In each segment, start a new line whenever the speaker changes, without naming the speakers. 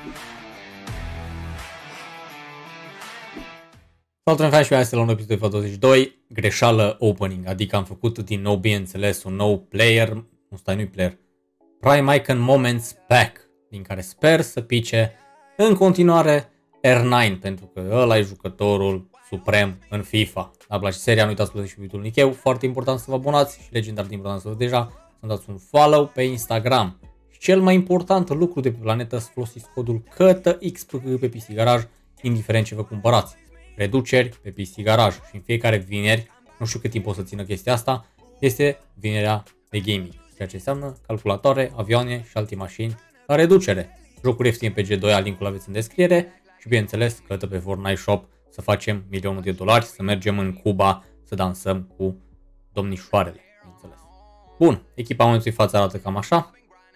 Salutare fani și mai la un episod 22, greșeală opening, adică am făcut din nou, bineînțeles, un nou player, nu-i player, Prime Icon Moments Pack, din care sper să pice în continuare R9, pentru că ăla e jucătorul suprem în FIFA. Dacă place seria, nu uitați să și videoul Nicheu, foarte important să vă abonați și legendar de important să vă deja, să-mi dați un follow pe Instagram. Și cel mai important lucru de pe planetă, să folosiți codul CătăXPG pe PC Garage, indiferent ce vă cumpărați. Reduceri pe PC Garage și în fiecare vineri, nu știu cât timp o să țină chestia asta, este vinerea de gaming, ceea ce înseamnă calculatoare, avioane și alte mașini la reducere. Jocuri ieftine pe G2, linkul aveți în descriere și bineînțeles cătă pe Fortnite Shop să facem $1.000.000, să mergem în Cuba să dansăm cu domnișoarele, bineînțeles. Bun, echipamentul față arată cam așa.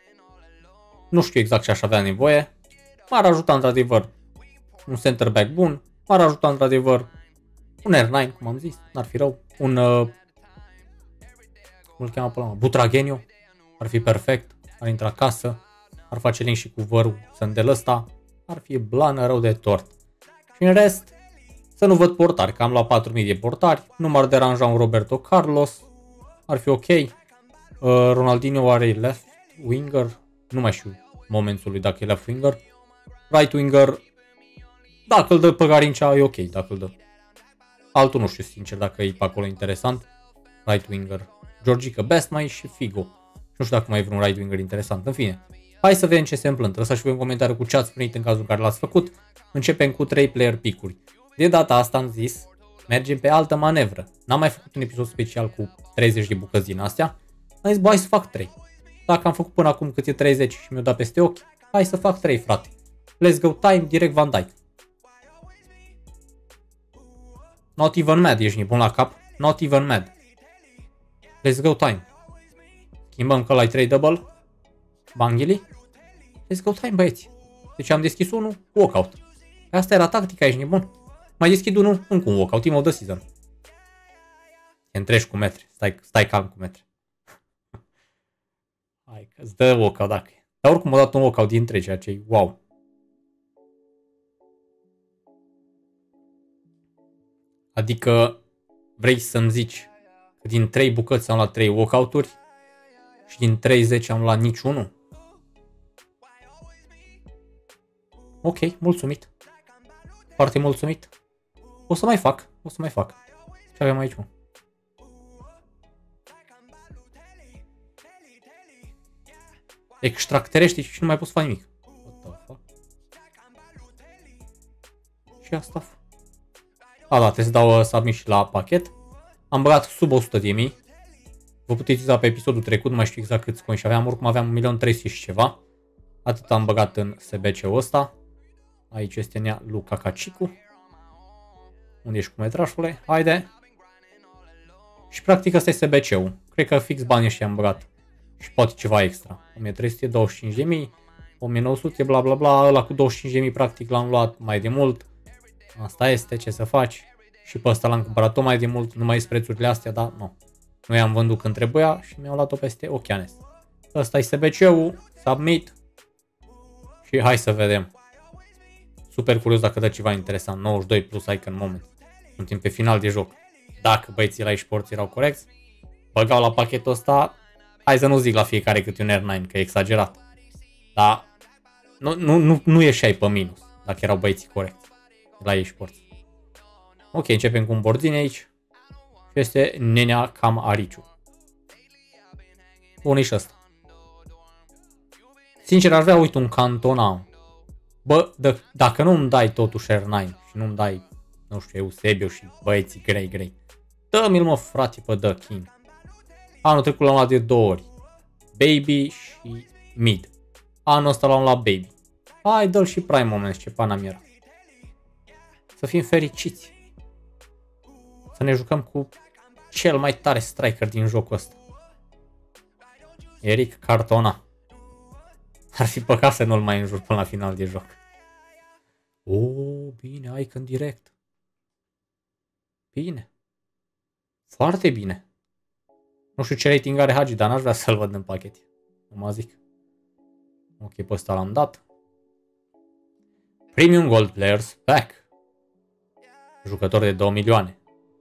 Nu știu exact ce aș avea nevoie, m-ar ajuta într-adevăr un center back bun, m-ar ajuta într-adevăr un R9, cum am zis, n-ar fi rău, un, cum îl cheamă pe ăla, Butragheniu, ar fi perfect, ar intra acasă, ar face link și cu vărul sândel ăsta, ar fi blană rău de tort. Și în rest, să nu văd portari, că am luat 4.000 de portari, nu m-ar deranja un Roberto Carlos, ar fi ok. Ronaldinho are left winger, nu mai știu momentul lui dacă e left winger, right winger, dacă îl dă pe Garincea e ok, dacă îl dă. Altul nu știu sincer dacă e pe acolo interesant. Right winger, Georgica Bestmai și Figo. Nu știu dacă mai e vreun right winger interesant. În fine, hai să vedem ce se întâmplă. Lăsați și voi un comentariu cu ce ați primit în cazul în care l-ați făcut. Începem cu 3 player pick-uri. De data asta am zis, mergem pe altă manevră. N-am mai făcut un episod special cu 30 de bucăți din astea. Am zis, bă, hai să fac 3. Dacă am făcut până acum cât e 30 și mi-o dat peste ochi, hai să fac 3, frate. Let's go time, direct Van Dijk. Not even mad, ești nebun la cap? Not even mad. Let's go time. Schimbăm că ăla-i tradable. Banghili. Let's go time, băieți. Deci am deschis unul, walkout. Asta era tactica, ești nebun. Mai deschid unul, încă un walkout, team of the season. Te întrești cu metri, stai calm cu metri. Hai că îți dă walkout dacă e. Dar oricum a dat un walkout din 3, ceea ce e wow. Adică vrei să-mi zici că din 3 bucăți am luat 3 walkout-uri și din 30 am luat niciunul? Ok, mulțumit. Foarte mulțumit. O să mai fac. Ce avem aici, mă? Extracterește și nu mai poți face nimic. What the fuck? Și asta? A, da, trebuie să dau submit și la pachet. Am băgat sub 100.000. Vă puteți uita pe episodul trecut, nu mai știu exact câți coini și aveam, oricum aveam 1.300.000 și ceva. Atât am băgat în SBC-ul ăsta. Aici este nea Luca Cacicu. Unde ești cu metrașule? Haide. Și practic ăsta e SBC-ul. Cred că fix banii ăștia am băgat. Și poate ceva extra. 1.325.000, 1.900, bla bla bla. Ăla cu 25.000 practic l-am luat mai de mult. Asta este, ce să faci. Și pe ăsta l-am cumpărat tot mai de mult, nu mai sunt prețurile astea, dar nu. Nu i-am vândut când trebuia și mi-au luat-o peste ochianes. Ăsta e SBC-ul, submit. Și hai să vedem. Super curios dacă dă ceva interesant. 92 plus icon moment. Suntem pe final de joc. Dacă băieții la eSports erau corecți, băgau la pachetul ăsta. Hai să nu zic la fiecare câte un R9, că e exagerat. Dar nu ieșeai pe minus dacă erau băieții corecți la eSports. Ok, începem cu un Borzini aici. Și este Nenea Cam Ariciu. Bun, e și ăsta. Sincer, ar vrea, uite, un Cantona. Bă, dacă nu îmi dai totuși R9 și nu îmi dai, nu știu, Eusebio și băieții grei. Dă-mi-l, mă, frate, pe The King. Anul trecut l-am luat de 2 ori. Baby și Mid. Anul ăsta l-am luat Baby. Hai, dă-l și Prime Moments, ce pana mi era. Să fim fericiți. Să ne jucăm cu cel mai tare striker din jocul ăsta. Eric Cantona. Ar fi păcat să nu-l mai înjur până la final de joc. Bine, icon direct. Bine. Foarte bine. Nu știu ce rating are Hagi, dar n-aș vrea să-l văd în pachet. Nu mă zic. Ok, pe ăsta l-am dat. Premium Gold Players Pack. Jucător de 2 milioane.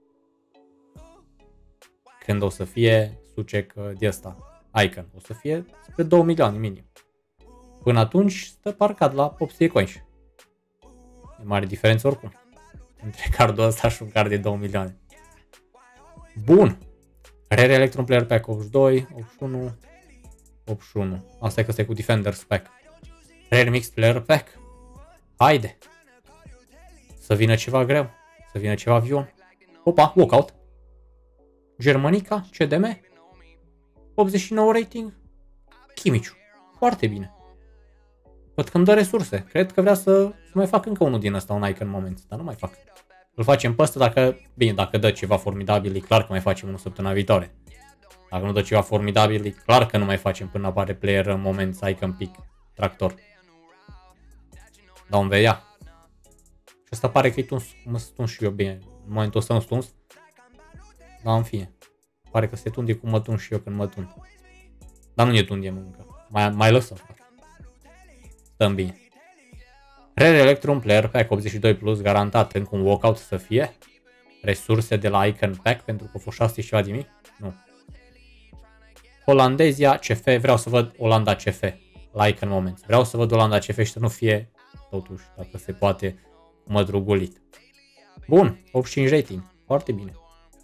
Când o să fie Sucek de ăsta, Icon, o să fie spre 2 milioane minim. Până atunci stă parcat la 800 coins. E mare diferență oricum între cardul ăsta și un card de 2 milioane. Bun. Rare Electron Player Pack 82, 81, 81. Asta e că stai cu Defenders Pack. Rare Mixed Player Pack. Haide. Să vină ceva greu. Să vină ceva avion. Opa, walkout. Germanica, CDM. 89 rating. Chimiciu. Foarte bine. Văd că îmi dă resurse. Cred că vrea să mai fac încă unul din ăsta, un Icon Moments, dar nu mai fac. Îl facem pe ăsta dacă, bine, dacă dă ceva formidabil, e clar că mai facem unul săptămâna viitoare. Dacă nu dă ceva formidabil, e clar că nu mai facem până apare Player Moments, Icon Pick, Tractor. Dar un veia. Și ăsta pare că e tuns, mă stuns și eu bine. În momentul ăsta nu stuns. Dar în fine. Pare că se tunde cum mă tund și eu când mă tund. Dar nu ne tundem încă. Mai lăsăm. Stăm bine. Rare Electron Player Pack 82 plus garantat încă un walkout să fie. Resurse de la Icon Pack pentru că au fost 6 și ceva de mii. Nu. Olandezia CF. Vreau să văd Olanda CF. La Icon Moments. Vreau să văd Olanda CF și să nu fie totuși, dacă se poate, mădrugulit. Bun. 85 rating. Foarte bine.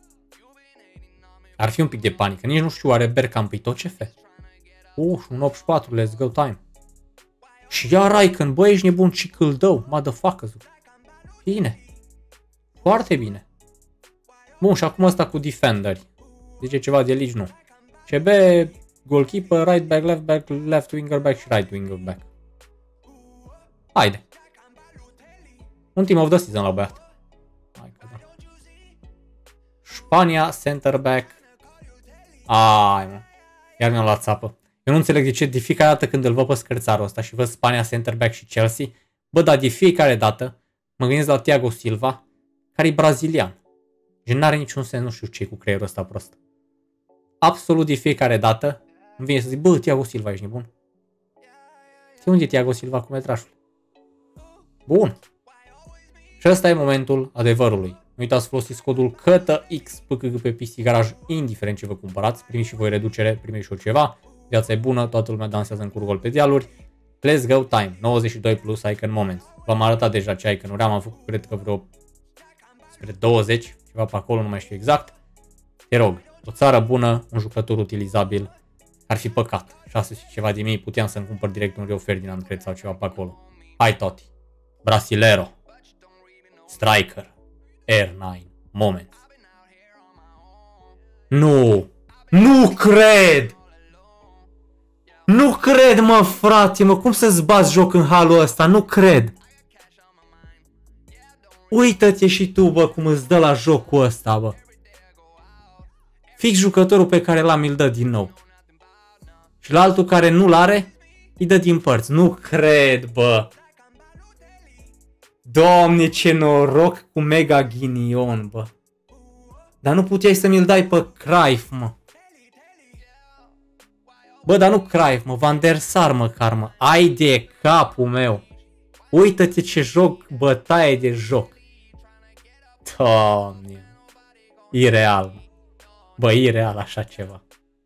Ar fi un pic de panică. Nici nu știu, are Bergkamp pe tot CF. Un 84. Let's go time. Și iar Icon, bă, ești nebun, și că îl dău, motherfucker. Bine. Foarte bine. Bun, și acum asta cu defenderi. Zice ceva de lici, nu. CB, goalkeeper, right back, left winger back și right winger back. Haide. Un team of the season la băiat. Hai că da. Spania, center back. Ai, mă. Iar mi-am luat țapă. Eu nu înțeleg de ce de fiecare dată când îl văd pe scărțarul ăsta și văd Spania, center back și Chelsea, bă, dar de fiecare dată mă gândesc la Thiago Silva, care e brazilian. Gen n-are niciun sens, nu știu ce cu creierul ăsta prost. Absolut de fiecare dată îmi vine să zic, bă, Thiago Silva, ești nebun? Unde e Thiago Silva cu metrașul? Bun. Și ăsta e momentul adevărului. Nu uitați să folosiți codul CătăX pe PC Garage, indiferent ce vă cumpărați. Primiți și voi reducere, primiți și ceva. Viața e bună, toată lumea dansează în curgol pe dealuri. Let's go time, 92 plus Icon Moments. V-am arătat deja ce Icon-uri am făcut, cred că vreo spre 20, ceva pe acolo, nu mai știu exact. Te rog, o țară bună, un jucător utilizabil, ar fi păcat. 6 și ceva de mii, puteam să-mi cumpăr direct un Rio Ferdinand, cred, sau ceva pe acolo. Hai Totti, Brasilero, Striker, R9, Moments. Nu cred! Nu cred, mă, frate, mă, cum să-ți bați joc în halul ăsta? Nu cred. Uită-te și tu, bă, cum îți dă la jocul ăsta, bă. Fix jucătorul pe care l-am îl dă din nou. Și la altul care nu-l are, îi dă din părți. Nu cred, bă. Doamne, ce noroc cu Mega Ghinion, bă. Dar nu puteai să mi-l dai pe Cruyff, mă. Bă, dar nu Cruyff, mă, Van der Sar măcar, mă. Ai de capul meu. Uită-te ce joc, bătaie de joc. Doamne. Ireal, mă. Bă, ireal așa ceva.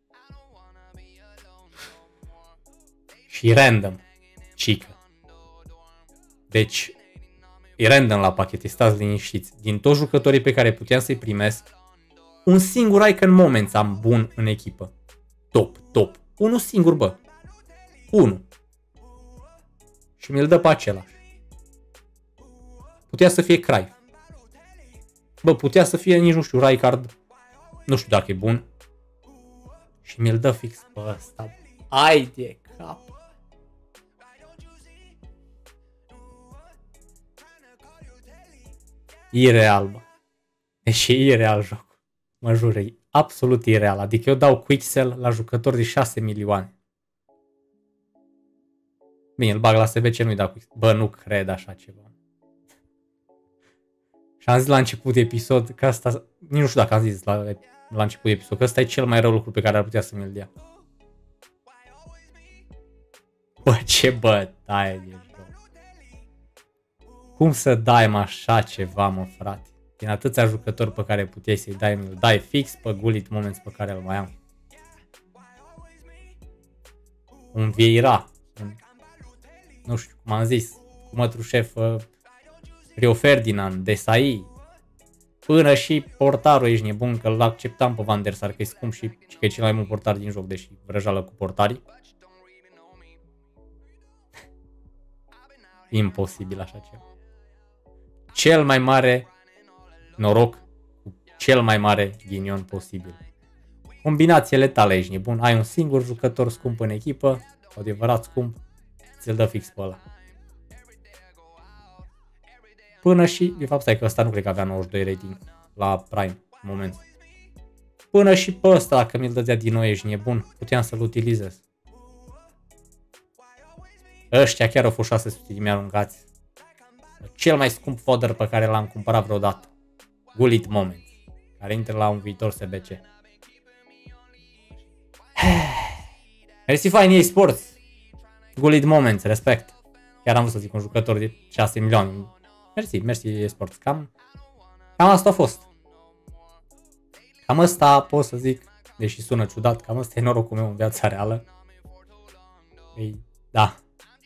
Și random. Cică. Deci, e random la pachete, stați liniștiți. Din toți jucătorii pe care puteam să-i primesc, un singur Icon Moments am bun în echipă. Top. Unul singur, bă. 1. Și mi-l dă pe același. Putea să fie Cruyff. Bă, putea să fie, nici nu știu, Rijkaard. Nu știu dacă e bun. Și mi-l dă fix pe ăsta. Ai de cap. Ireal, bă. Deci e ireal jocul. Mă jur, e absolut ireal. Adică eu dau quick sell la jucători de 6 milioane. Bine, îl bag la SBC, nu-i dau quick sell. Bă, nu cred așa ceva. Și am zis la început de episod că asta, nici nu știu dacă am zis la început de episod, că ăsta e cel mai rău lucru pe care ar putea să mi-l dea. Bă, ce bătaie de joc. Cum să dai așa ceva, mă, frate? Din atâția jucători pe care puteai să-i dai, îl dai fix pe Gullit Moments pe care îl mai am. Un Vieira. Nu știu cum am zis. Cu Mătrușef, Rio Ferdinand, Desai. Până și portarul ești nebun, că l-acceptam pe Van der Sar, că e scump și că e cel mai mult portar din joc, deși vrăjală cu portarii. Imposibil așa ceva. Cel mai mare noroc cu cel mai mare ghinion posibil. Combinație letală, ești nebun. Ai un singur jucător scump în echipă, adevărat scump, ți-l dă fix pe ăla. Până și, de fapt, stai că ăsta nu cred că avea 92 rating la Prime în moment. Până și pe ăsta, dacă mi-l dădea din nou, ești nebun, puteam să-l utilizez. Ăștia chiar au fost 600 de mii aruncați. Cel mai scump fodder pe care l-am cumpărat vreodată. Gullit Moments, care intră la un viitor SBC. Mersi fain EA Sports. Gullit Moments, respect. Chiar am vrut să zic un jucător de 6 milioane. Mersi EA Sports. Cam asta a fost. Cam asta pot să zic, deși sună ciudat, cam asta e norocul meu în viața reală. Ei, da.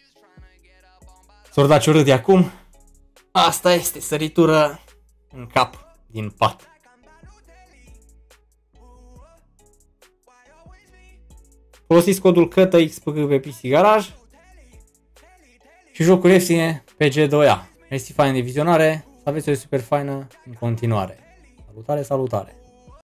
S-or dat ciurât de acum. Asta este săritură în cap din pat. Folosiți codul CătăXPG pe PC Garage și jocuri ieftine pe G2A. Mersi fain de vizionare, să aveți o super faină în continuare. Salutare, salutare!